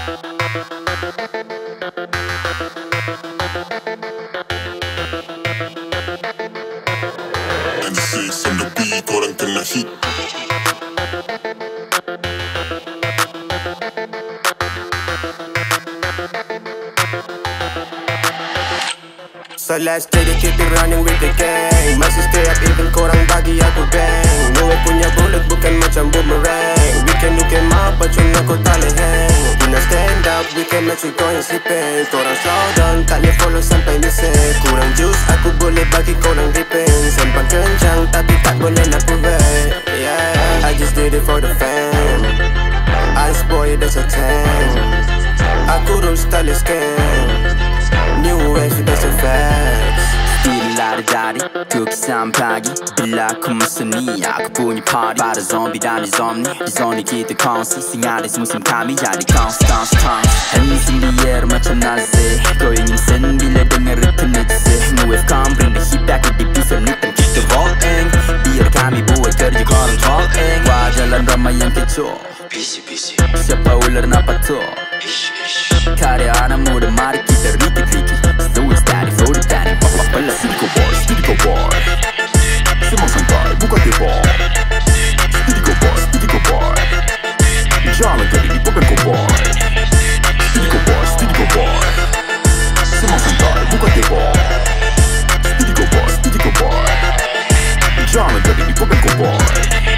On the beat, korang kena hit. So let's steady keep it running with the gang. Masih stay up even korang bagi aku bang. Nuewave punya bullet bukan macam boomerang. We can look em up but you know kau tak boleh hang. Guna stand up we can make you go and sleeping. Korang slow down tak boleh follow sampai missing. Kurang juice aku boleh bagi korang ripping. Sembang kencang tapi tak boleh nak puree. Yeah, I just did it for the fam. Ice boy that's a 10. Aku rule style is scam. Nuewave that's a facts. Still lari-lari, tukisam pagi. Bila aku meseni, aku punya party. Para zombie dan di zone ni kita kongsi. Singaris musim kami jadi kongsi. Hands in the air macam nazi. Kau ingin sen bila dengar itu nazi. Nuewave come bring the heat back. Di pisau nitan kita rolling. Biar kami buat kerja korang trolling. Wah jalan ramai yang kecoh. Siapa ular nak patuh? Karya anak muda mari kita riki-riki. Slow and steady, flow the daddy. Pala steady go boy. Semua santai, buka tebal. Steady go boy. Jangan jadi bukan go boy. Steady go boy. Semua santai, buka tebal. Steady go boy. Jangan jadi bukan go boy.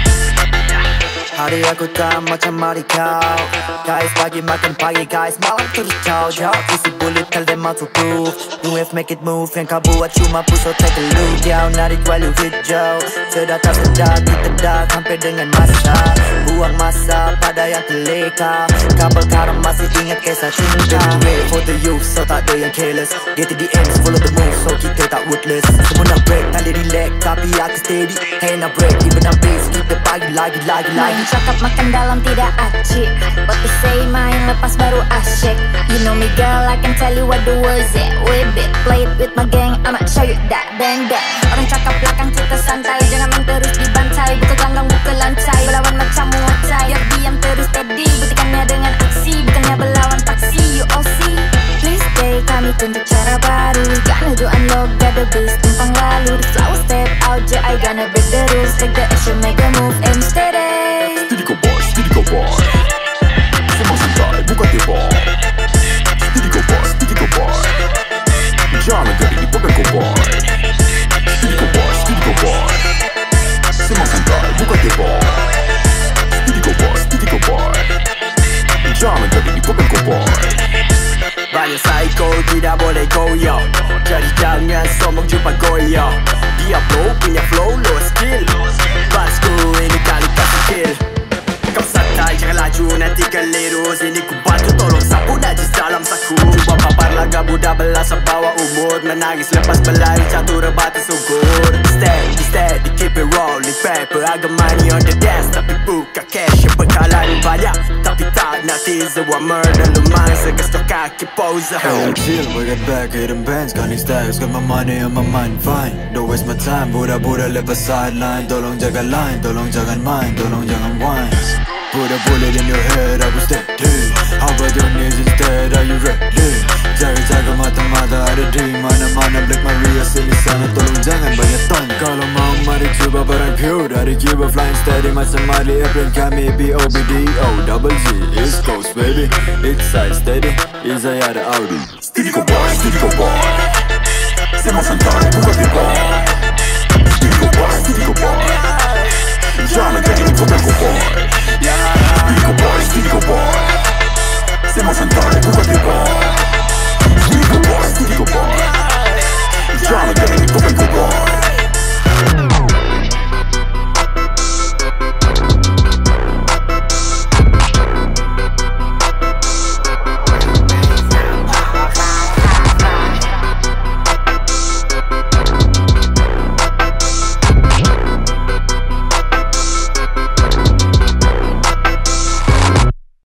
Hari aku tak macam hari kau. Guys pagi makan pagi, guys malam terus chow. Isi bullet tell them how to prove. Nuewave make it move. Yang kau buat cuma push so take a look. Jauh narik value hijau. Sedar tak sedar kita dah sampai dengan masa. Buang masa pada yang terleka. Kabel karam masih ingat kisah cinta. Wait for the youth so tak ada yang careless. Get to the ends follow the move so kita tak ruthless. Semua nak break tak boleh relax tapi aku steady. Hey nak break even nak base kita pagi lagi. Cakap makan dalam tidak acik. What to say main lepas baru asyik. You know me girl I can tell you what the words it. Whip it, play it with my gang. I'ma show you that bang bang. Orang cakap belakang kita santai. Jangan main terus dibantai. Buka gelanggang buka lantai. Berlawan macam muatai. Biar diam terus steady. Buktikannya dengan aksi. Bukannya berlawan taksi. You all see. Please stay kami tunjuk cara baru. Gonna do unlock got the bass tumpang lalu. The flow step out J.Ai gonna break the rules. Take the action make a move and steady. Steady go boy. Semua santai, buka tebal. Steady go boy. Jangan jadi bukan go boy. Steady go boy. Semua santai, buka tebal. Steady go boy. Jangan jadi bukan go boy. Banyak psycho tidak boleh goyang. Jadi jangan sombong jumpa goyang. Dia pro punya flow low skill. Barisku ini kali kasih kill. Kau santai jangan laju nanti keliru. Sini ku bantu tolong sapu najis dalam saku. Cuba papar laga budak belas bawa umur. Menangis lepas berlari jatuh rebatu subur. Steady keep it rolling paper. Agak money on the dance tapi buka cash. Bekalan banyak tapi tak nak teaser. Buat murder lumayan segas kau kaki pose. Hey chill, we get back hitting bands. Counting stacks, got my money on my mind, fine. Don't waste my time, budak-budak lepas sideline. Tolong jaga line, tolong jangan main. Tolong jangan whine. Put a bullet in your head, aku steady. How about your knees instead, are you ready? Jaga-jaga mata-mata ada di mana-mana. Black Maria sini sana, tolong jangan banyak tanya. Kalau mau mari cuba barang pure dari Cuba. Flying steady macam Marley Airplane kami B.O.B.D.O. Double G, East Coast baby. Inside steady, Izaya ada Audi. Steady go boy. Semua santai, buka tebal. Steady go boy. Jangan